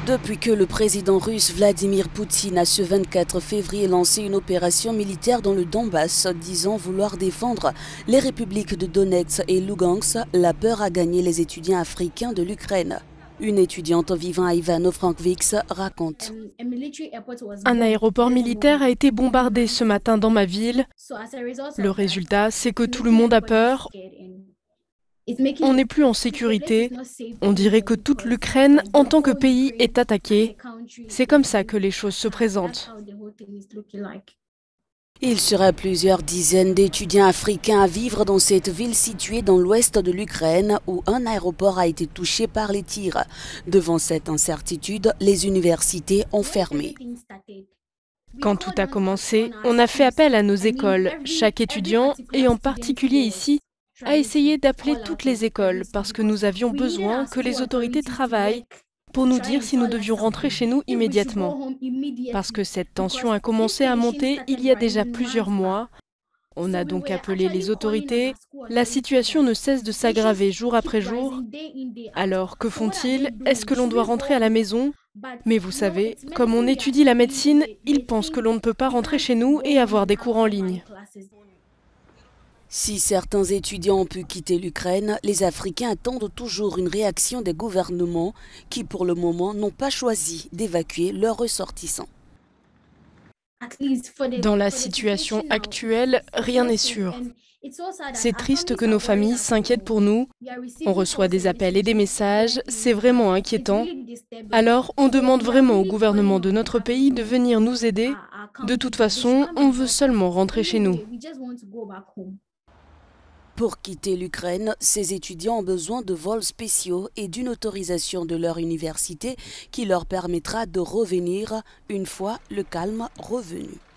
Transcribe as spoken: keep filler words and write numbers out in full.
Depuis que le président russe Vladimir Poutine a ce vingt-quatre février lancé une opération militaire dans le Donbass, disant vouloir défendre les républiques de Donetsk et Lugansk, la peur a gagné les étudiants africains de l'Ukraine. Une étudiante vivant à Ivano-Frankivsk raconte. Un aéroport militaire a été bombardé ce matin dans ma ville. Le résultat, c'est que tout le monde a peur. On n'est plus en sécurité. On dirait que toute l'Ukraine, en tant que pays, est attaquée. C'est comme ça que les choses se présentent. Il sera plusieurs dizaines d'étudiants africains à vivre dans cette ville située dans l'ouest de l'Ukraine où un aéroport a été touché par les tirs. Devant cette incertitude, les universités ont fermé. Quand tout a commencé, on a fait appel à nos écoles. Chaque étudiant, et en particulier ici, a essayé d'appeler toutes les écoles parce que nous avions besoin que les autorités travaillent pour nous dire si nous devions rentrer chez nous immédiatement. Parce que cette tension a commencé à monter il y a déjà plusieurs mois. On a donc appelé les autorités. La situation ne cesse de s'aggraver jour après jour. Alors, que font-ils? Est-ce que l'on doit rentrer à la maison? Mais vous savez, comme on étudie la médecine, ils pensent que l'on ne peut pas rentrer chez nous et avoir des cours en ligne. Si certains étudiants ont pu quitter l'Ukraine, les Africains attendent toujours une réaction des gouvernements qui, pour le moment, n'ont pas choisi d'évacuer leurs ressortissants. Dans la situation actuelle, rien n'est sûr. C'est triste que nos familles s'inquiètent pour nous. On reçoit des appels et des messages, c'est vraiment inquiétant. Alors, on demande vraiment au gouvernement de notre pays de venir nous aider. De toute façon, on veut seulement rentrer chez nous. Pour quitter l'Ukraine, ces étudiants ont besoin de vols spéciaux et d'une autorisation de leur université qui leur permettra de revenir une fois le calme revenu.